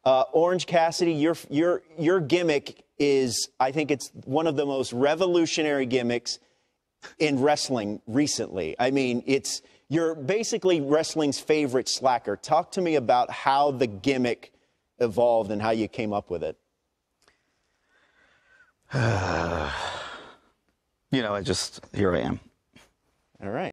Orange Cassidy, your gimmick is, I think it's one of the most revolutionary gimmicks in wrestling recently. I mean, you're basically wrestling's favorite slacker. Talk to me about how the gimmick evolved and how you came up with it. Here I am. All right.